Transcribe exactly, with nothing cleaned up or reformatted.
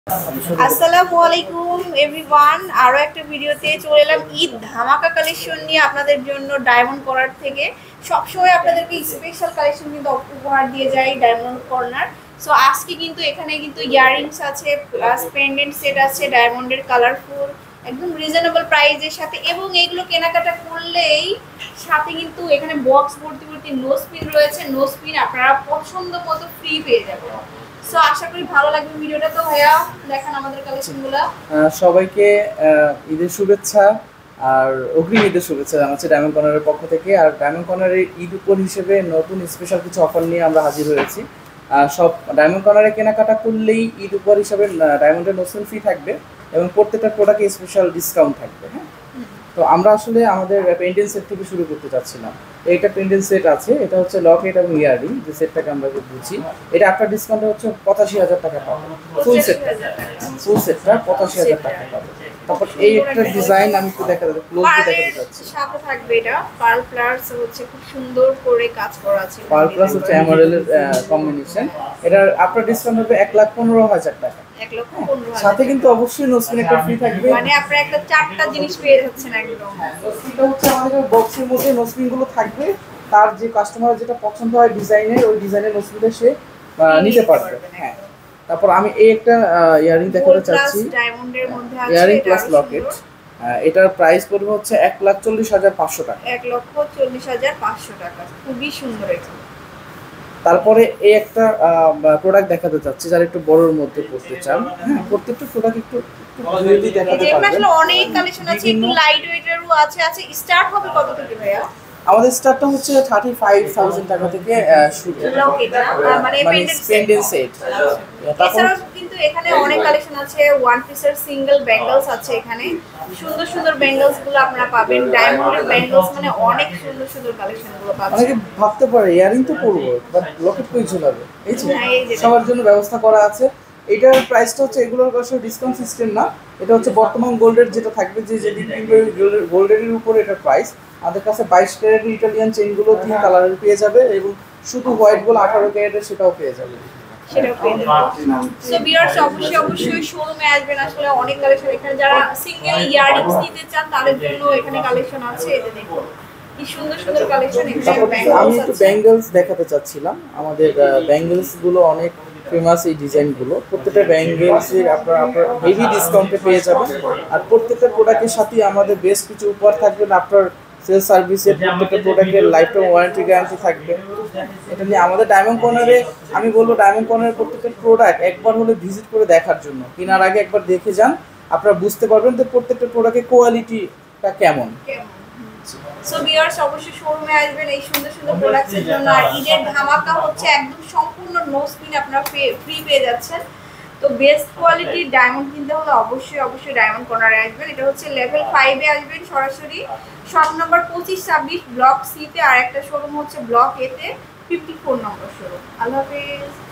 আসসালামু আলাইকুম এভরিওয়ান, আরো একটা ভিডিওতে চলে এলাম ঈদ ধামাকা কালেকশন নিয়ে আপনাদের জন্য ডায়মন্ড কর্নার থেকে। সবসময় আপনাদেরকে স্পেশাল কালেকশন কিন্তু উপহার দিয়ে যায় ডায়মন্ড কর্নার। সো আজকে কিন্তু এখানে কিন্তু ইয়াররিংস আছে, প্লাস পেন্ডেন্ট সেট আছে ডায়মন্ডের কালারফুল, একদম রিজনেবল প্রাইসের সাথে। এবং এগুলো কেনাকাটা করলেই সাথে কিন্তু এখানে বক্স ভর্তি ভর্তি নোজ পিন রয়েছে। নোজ পিন আপনারা পছন্দ মতো ফ্রি পেয়ে যাবেন। সো আশা করি ভালো লাগবে ভিডিওটা। তো ভাইয়া দেখেন আমাদের কালেকশনগুলো। সবাইকে ঈদের শুভেচ্ছা আর অগ্রিম ঈদের শুভেচ্ছা জানাচ্ছি ডায়মন্ড কর্নারের পক্ষ থেকে। আর ডায়মন্ড কর্নারের ঈদ উপহার হিসেবে নতুন স্পেশাল কিছু অফার নিয়ে আমরা হাজির হয়েছি। সব ডায়মন্ড কর্নারে কেনাকাটা করলেই ঈদ উপহার হিসেবে ডায়মন্ডের নতুন ফ্রি থাকবে এবং প্রত্যেকটা প্রোডাক্টে স্পেশাল ডিসকাউন্ট থাকবে। হ্যাঁ, তো আমরা আসলে আমাদের পেন্ডেন্ট সেট থেকে শুরু করতে চাচ্ছিলাম। এইটা পেন্ডেন্ট সেট আছে, এটা হচ্ছে লকেট এবং ইয়ারিং যে সেটটাকে আমরা বুঝি। এটা আপনার ডিসকাউন্টে হচ্ছে পঁচাশি হাজার টাকা পাবে। ফুল সেটটা ফুল সেটটা পঁচাশি হাজার টাকা পাবে। তারপর এই একটা ডিজাইন আমি একটু দেখা যাচ্ছে, ক্লোজ দিয়ে দেখাতে যাচ্ছি। সাথে থাকবে এটা পার্ল প্লাস হচ্ছে খুব সুন্দর করে কাজ করা আছে। পার্ল প্লাস হচ্ছে এমারেলের কম্বিনেশন। এটা আপনার ডিসকাউন্ট হবে এক লাখ পনেরো হাজার টাকা। এক লক্ষ পনেরো হাজার। সাথে কিন্তু অবশ্যই নোসপিন একটা ফ্রি থাকবে। মানে আপনারা একটা চারটা জিনিস পেয়ে যাচ্ছেন একদম। নোসপিনটা হচ্ছে আমাদের বক্সের মধ্যে নোসপিন গুলো থাকবে। তার যে কাস্টমার যেটা পছন্দ হয় ডিজাইনের, ওই ডিজাইনের নোসপিনটা সে নিতে পারবে। হ্যাঁ, তারপর আমি এই একটা ইয়ারিং দেখাতে চাচ্ছি, ডায়মন্ডের মধ্যে আছে ইয়ারিং প্লাস লকেট। এটার প্রাইস পড়বে হচ্ছে এক লাখ চল্লিশ হাজার পাঁচশো টাকা। এক লক্ষ চল্লিশ হাজার পাঁচশো টাকা, খুবই সুন্দর এটা। তারপরে এই একটা প্রোডাক্ট দেখাতে চাচ্ছি যারা একটু বড়র মধ্যে পড়তে চান। হ্যাঁ, প্রত্যেকটা প্রোডাক্ট একটু জলদি দেখাতে পারবেন। আসলে অনেক কালেকশন আছে, একটু লাইট ওয়েটেরও আছে। আছে স্টার্ট হবে কত থেকে ভাইয়া? আমাদের স্টার্টটা হচ্ছে থার্টি ফাইভ থাউজেন্ড টাকা থেকে শুরু। মানে পেন্ডেন্ট সেট। এছাড়াও কিন্তু এখানে অনেক কালেকশন আছে, ওয়ান পিসের সিঙ্গেল ব্যাঙ্গলস আছে। এখানে সুন্দর সুন্দর ব্যাঙ্গলস গুলো আপনারা পাবেন। ডায়মন্ডের ব্যাঙ্গলস মানে অনেক সুন্দর সুন্দর কালেকশন গুলো পাবেন। অনেকে ভাবতে পারে ইয়ারিং তো পরবো, বাট লকেট কই ঝুলাবে। এই যে সবার জন্য ব্যবস্থা করা আছে। এটার প্রাইসটা হচ্ছে এগুলোর আসলে ডিসকাউন্ট সিস্টেম না, এটা হচ্ছে বর্তমান গোল্ডের যেটা থাকবে, যে যেদিন কিনবে গোল্ডের উপর এটার প্রাইস। আমাদের কাছে বাইশ ক্যারেটের ইটালিয়ান চেইনগুলো তিন কালারের পেয়ে যাবে এবং শুধু হোয়াইট গোল্ড আঠারো ক্যারেটের সেটাও পেয়ে যাবে। সেটাও পেয়ে যাবেন। সো ভিউয়ার্স অবশ্যই অবশ্যই শোরুমে আসবেন। আসলে অনেক কালেকশন এখানে, যারা সিঙ্গেল ইয়াররিংস নিতে চান তাদের জন্য এখানে কালেকশন আছে। এই যে দেখুন কি সুন্দর সুন্দর কালেকশন। আমি একটু ব্যাঙ্গলস দেখাতে চাচ্ছিলাম। আমাদের ব্যাঙ্গলস গুলো অনেক ফেমাস, এই ডিজাইনগুলো প্রত্যেকটা ব্যাঙ্গলসের আপনারা আপনার হেভি ডিসকাউন্টে পেয়ে যাবেন। আর প্রত্যেকটা প্রোডাক্টের সাথে আমাদের বেশ কিছু উপহার থাকবে। আপনার সেল সার্ভিসের প্রত্যেকটা প্রোডাক্টের লাইফ টাইম ওয়ারেন্টি গ্যারান্টি থাকবে। এটা নিয়ে আমাদের ডায়মন্ড কর্নারে আমি বলবো, ডায়মন্ড কর্নারের প্রত্যেকটা প্রোডাক্ট একবার হলে ভিজিট করে দেখার জন্য, কেনার আগে একবার দেখে যান, আপনারা বুঝতে পারবেন যে প্রত্যেকটা প্রোডাক্টের কোয়ালিটিটা কেমন। সো ভিউয়ার্স অবশ্যই শোরুমে আসবেন এই সুন্দর সুন্দর প্রোডাক্টসের জন্য। আর ঈদের ধামাকা হচ্ছে একদম সম্পূর্ণ নোসপিন আপনারা ফ্রি পেয়ে যাচ্ছেন। তো বেস্ট কোয়ালিটির ডায়মন্ড কিনতে হলে অবশ্যই অবশ্যই ডায়মন্ড কর্নারে আসবেন। এটা হচ্ছে লেভেল ফাইভে আসবেন সরাসরি, শপ নম্বর পঁচিশ ছাব্বিশ ব্লক সিতে। আর একটা শোরুম হচ্ছে ব্লক এতে ফিফটি ফোর নম্বর শোরুম। আল্লাহ হাফেজ।